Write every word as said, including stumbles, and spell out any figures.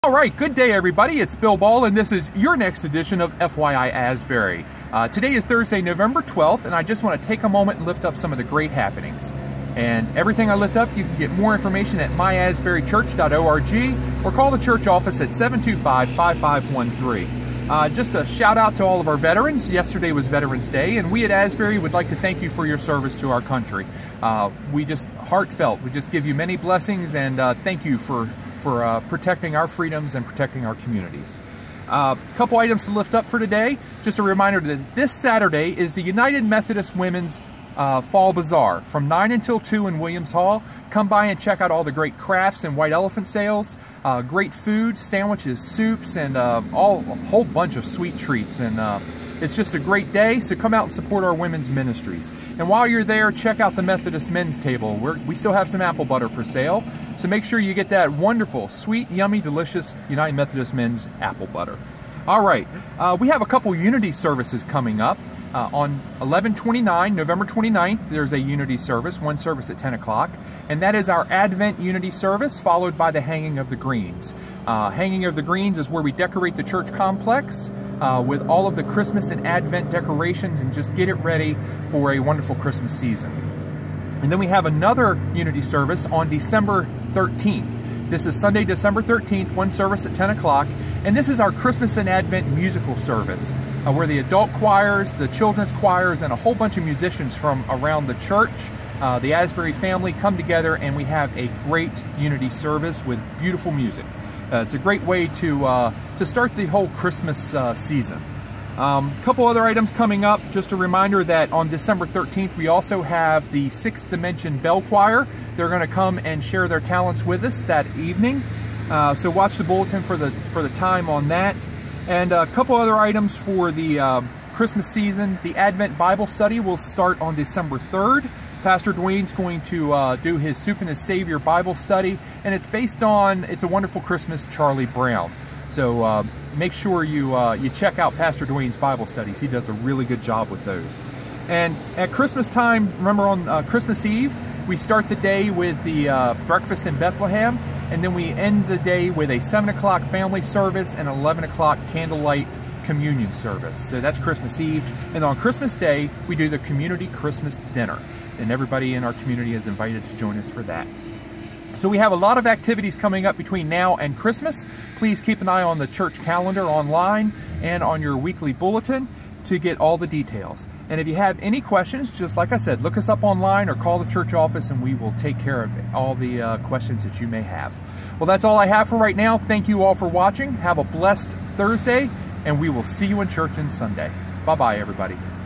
All right, good day everybody. It's Bill Ball and this is your next edition of F Y I Asbury. Uh, today is Thursday, November twelfth, and I just want to take a moment and lift up some of the great happenings. And everything I lift up, you can get more information at my asbury church dot org or call the church office at seven two five, five five one three. Uh, just a shout out to all of our veterans. Yesterday was Veterans Day, and we at Asbury would like to thank you for your service to our country. Uh, we just heartfelt, we just give you many blessings and uh, thank you for for uh, protecting our freedoms and protecting our communities. A uh, couple items to lift up for today. Just a reminder that this Saturday is the United Methodist Women's uh, Fall Bazaar from nine until two in Williams Hall. Come by and check out all the great crafts and white elephant sales, uh, great food, sandwiches, soups, and uh, all, a whole bunch of sweet treats. And uh, it's just a great day, so come out and support our women's ministries. And while you're there, check out the Methodist men's table. We're, we still have some apple butter for sale, so make sure you get that wonderful, sweet, yummy, delicious United Methodist men's apple butter. All right, uh, we have a couple Unity services coming up. Uh, on eleven twenty-nine, November twenty-ninth, there's a Unity service, one service at ten o'clock, and that is our Advent Unity service, followed by the Hanging of the Greens. Uh, Hanging of the Greens is where we decorate the church complex uh, with all of the Christmas and Advent decorations and just get it ready for a wonderful Christmas season. And then we have another Unity service on December thirteenth. This is Sunday, December thirteenth, one service at ten o'clock, and this is our Christmas and Advent musical service, uh, where the adult choirs, the children's choirs, and a whole bunch of musicians from around the church, uh, the Asbury family, come together and we have a great Unity service with beautiful music. Uh, it's a great way to, uh, to start the whole Christmas uh, season. A um, couple other items coming up. Just a reminder that on December thirteenth we also have the Sixth Dimension Bell Choir. They're going to come and share their talents with us that evening. Uh, so watch the bulletin for the for the time on that. And a couple other items for the uh, Christmas season. The Advent Bible Study will start on December third. Pastor Dwayne's going to uh, do his Soup and His Savior Bible study, and it's based on It's a Wonderful Christmas, Charlie Brown. So uh, make sure you uh, you check out Pastor Dwayne's Bible studies. He does a really good job with those. And at Christmas time, remember on uh, Christmas Eve, we start the day with the uh, breakfast in Bethlehem, and then we end the day with a seven o'clock family service and eleven o'clock candlelight communion service. So that's Christmas Eve. And on Christmas Day, we do the community Christmas dinner. And everybody in our community is invited to join us for that. So we have a lot of activities coming up between now and Christmas. Please keep an eye on the church calendar online and on your weekly bulletin to get all the details. And if you have any questions, just like I said, look us up online or call the church office and we will take care of all the uh, questions that you may have. Well, that's all I have for right now. Thank you all for watching. Have a blessed Thursday, and we will see you in church on Sunday. Bye-bye, everybody.